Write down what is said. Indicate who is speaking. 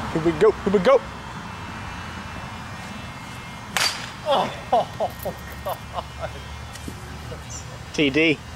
Speaker 1: Here we go, here we go.
Speaker 2: Oh, God.
Speaker 1: TD.